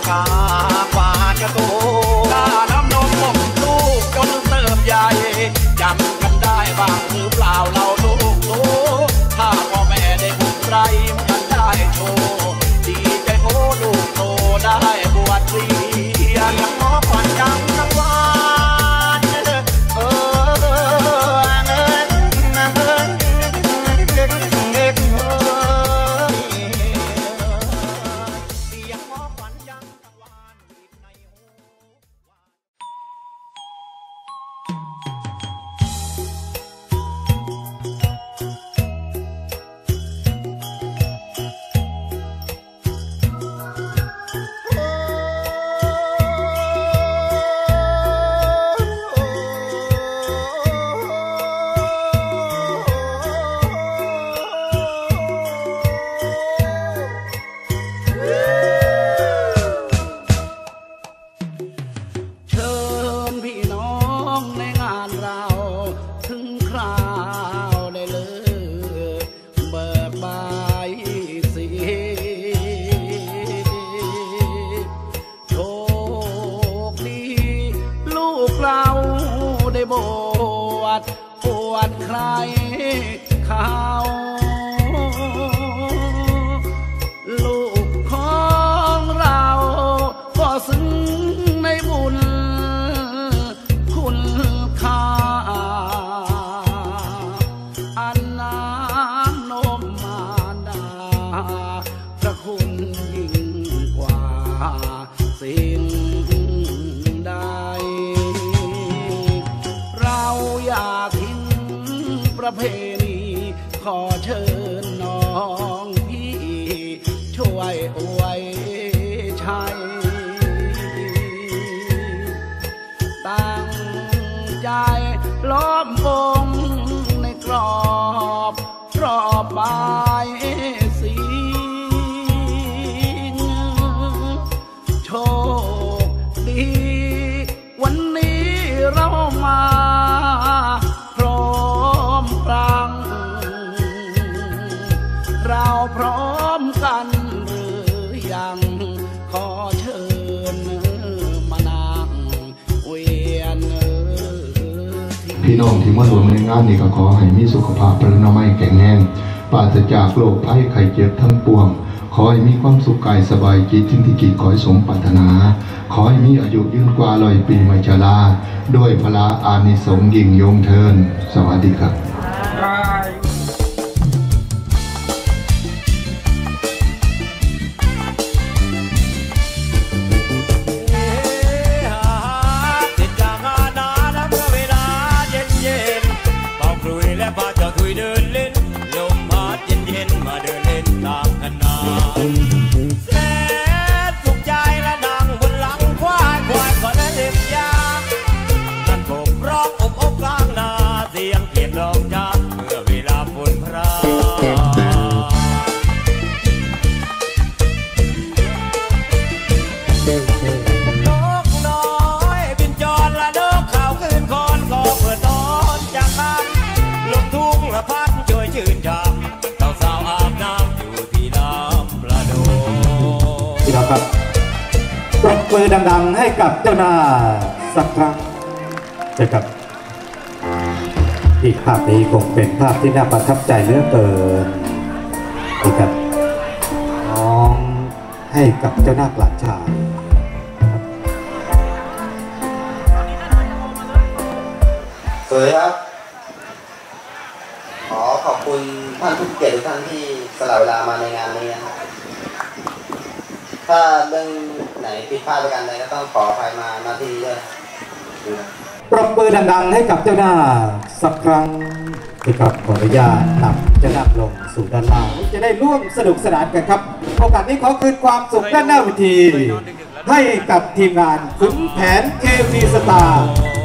กากว่าจะโตน้ำนมนมลูกจนเติบใหญ่จำกันได้บ้างหรือเปล่าเราลูกโตถ้าพ่อแม่ได้บุญไรมันได้โชว์ดีใจโอ้ลูกโตได้บวชเรียนขอผ่อนจังทั้งวันประเพณีขอเชิญน้องพี่ช่วยอวยชัยตั้งใจล้อมวงในกรอบใบสีโชคดีวันนี้เรามาเราพร้อมกันหรือยังขอเชิญมานั่งเวียนพี่น้องที่มารวมในงานนี้ก็ขอให้มีสุขภาพพลานามัยแข็งแรงปราศจากโรคภัยไข้เจ็บทั้งปวงขอให้มีความสุขกายสบายจิตทิ้งที่กิจขอให้สมปรารถนาขอให้มีอายุยืนกว่า100 ปีไม่ชราด้วยพละอานิสงส์ยิ่งยงเทินสวัสดีครับครับปรบมือดังๆให้กับเจ้าหน้าสักครั้งเจอกับอีกภาพนี้คงเป็นภาพที่น่าประทับใจเหลือเกินนี่ครับน้องให้กับเจ้าหน้าหลานชายสวัสดีครับขอขอบคุณท่านผู้เกียรติทุกท่านที่สละเวลามาในงานนี้นะครับถ้าเรื่องไหนผิดพลาดประการใดก็ต้องขออภัยมาณที่ด้วยปรบมือดังๆให้กับเจ้าหน้าสักครั้งนะครับขออนุญาตนำเจ้าหน้าลงสู่ด้านล่างจะได้ร่วมสนุกสนานกันครับโอกาสนี้ขอคืนความสุขด้านหน้าเวทีให้กับทีมงานขุนแผน KV Star